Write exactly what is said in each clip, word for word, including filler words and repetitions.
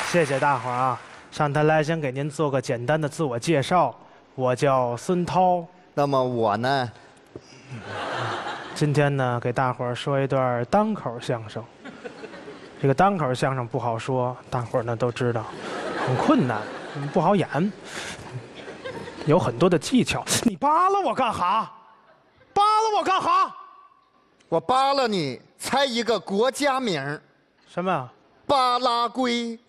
谢谢大伙儿啊！上台来先给您做个简单的自我介绍，我叫孙涛。 那么我呢？ 今天呢，给大伙儿说一段单口相声。这个单口相声不好说，大伙儿呢都知道，很困难，不好演，有很多的技巧。你扒拉我干哈？扒拉我干哈？ 我扒拉你，猜一个国家名。 什么？ 巴拉圭。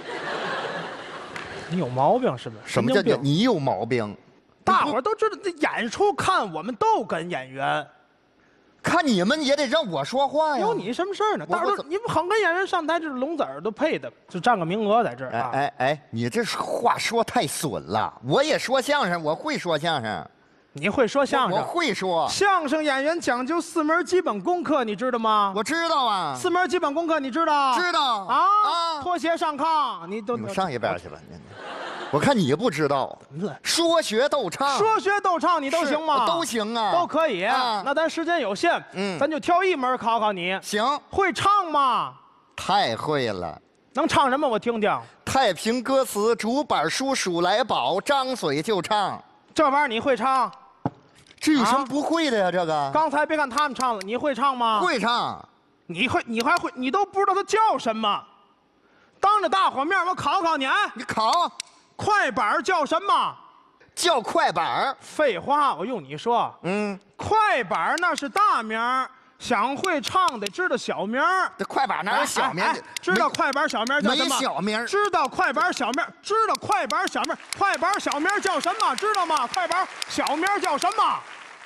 你有毛病是不是？ 什么叫病？ 你有毛病？ 大伙儿都知道，这演出看我们都跟演员。 看你们也得让我说话呀！ 有你什么事儿呢？大伙儿，你们很跟演员上台，这是聋子耳朵配的，就占个名额在这儿啊！ 哎哎哎，你这话说太损了！我也说相声，我会说相声。 你会说相声？ 我会说。 相声演员讲究四门基本功课，你知道吗？ 我知道啊。 四门基本功课你知道？ 知道啊啊！脱鞋上炕，你都你上一边去吧！我看你不知道。说学逗唱。 说学逗唱你都行吗？ 都行啊， 都可以。那咱时间有限，嗯，咱就挑一门考考你。 行。 会唱吗？ 太会了。 能唱什么？我听听。 太平歌词、竹板书、数来宝，张嘴就唱。 这玩意儿你会唱？ 这有什么不会的呀？这个。 刚才别看他们唱了，你会唱吗？ 会唱。 你会？你还会？你都不知道它叫什么？当着大伙面，我考考你。 你考。 快板叫什么？ 叫快板。 废话，我用你说。嗯，快板那是大名，想会唱得知道小名。 这快板哪有小名？ 知道快板小名叫什么？ 没小名。 知道快板小名？知道快板小名？快板小名叫什么？知道吗？快板小名叫什么？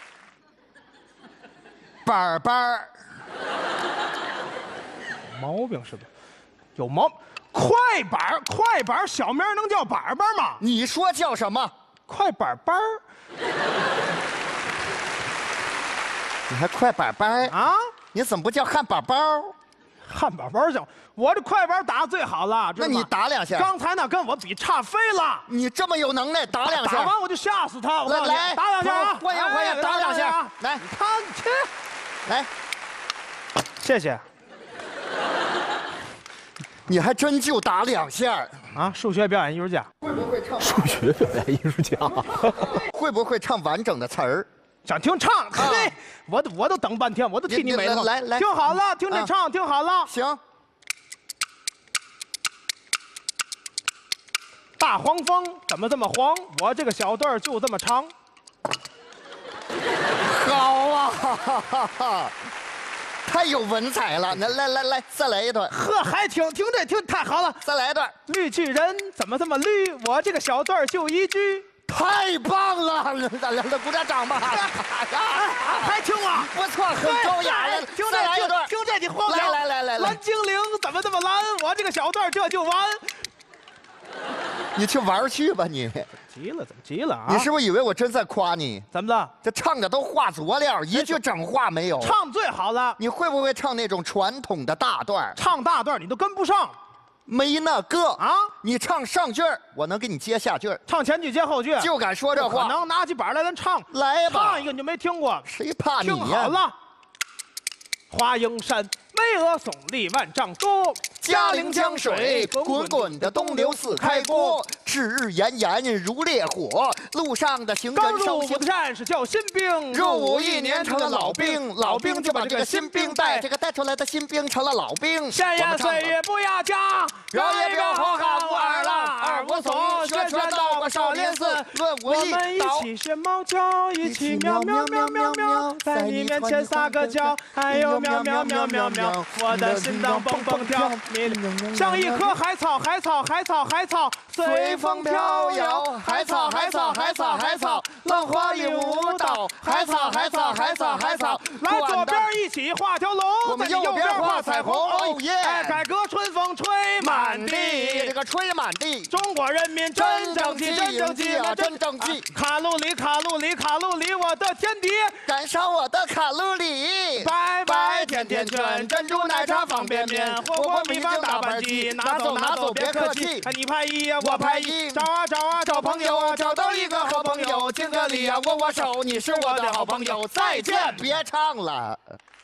板板。 毛病是不是？有毛病。快板，快板小名能叫板板吗？ 你说叫什么？ 快板板。 你还快板板啊？ 你怎么不叫汉堡包？ 汉堡包叫我这快板打最好了， 那你打两下。 刚才那跟我比差飞了。 你这么有能耐，打两下。 打完我就吓死他。 来来， 打两下啊！ 欢迎欢迎，打两下。来， 看去。 来， 谢谢。 你还真就打两下啊！数学表演艺术家会不会唱？ 数学表演艺术家会不会唱完整的词儿？ 想听唱？嘿，我都我都等半天，我都替你美了。 来来， 听好了，听这唱，听好了。 行。 大黄蜂怎么这么黄？我这个小段就这么长。 好啊！哈哈哈哈。太有文采了！来来来来，再来一段。 呵，还听听这听太好了， 再来一段。 绿巨人怎么这么绿？我这个小段就一句。 太棒了！来来来，鼓掌掌吧！ 还听吗？ 不错，很高雅了。再来一段， 听这你慌不来来来来来， 蓝精灵怎么这么蓝？我这个小段这就完。 你去玩去吧你！ 急了怎么急了啊？ 你是不是以为我真在夸你？ 怎么的？ 这唱的都话佐料，一句整话没有。 唱最好了。 你会不会唱那种传统的大段？ 唱大段你都跟不上。 没那个啊！ 你唱上句儿，我能给你接下句儿。 唱前句接后句， 就敢说这话。 可能拿起板来咱唱。 来吧， 唱一个你就没听过。 谁怕你呀？ 听好了。华蓥山巍峨耸立万丈多， 嘉陵江水滚滚的东流似开锅，赤日炎炎如烈火，路上的行人刚入伍的战士叫新兵， 入伍一年成了老兵，老兵就把这个新兵带，这个带出来的新兵成了老兵。 闲言碎语不要讲， 饶也别火喊武二郎，二武松学拳到过少林寺，论武艺。 我们一起学猫叫，一起喵喵喵喵喵，在你面前撒个娇，还有喵喵喵喵喵，我的心脏蹦蹦跳，像一棵海草，海草，海草，海草，随风飘摇。海草，海草，海草，海草，浪花里舞蹈。海草，海草，海草，海草，来左边一起画条龙， 我们右边画彩虹。哦耶！ 哎，改革春风吹满地， 这个吹满地。 中国人民真争气，真争气啊，真争气！卡路里，卡路里，卡路里，我的天敌， 燃烧我的卡路里。 拜拜甜甜圈，珍珠奶茶方便面，火锅米饭大盘鸡，拿走拿走别客气。你拍一呀，我拍一，找啊找啊找朋友啊，找到一个好朋友，敬个礼啊，握握手，你是我的好朋友，再见。 别唱了。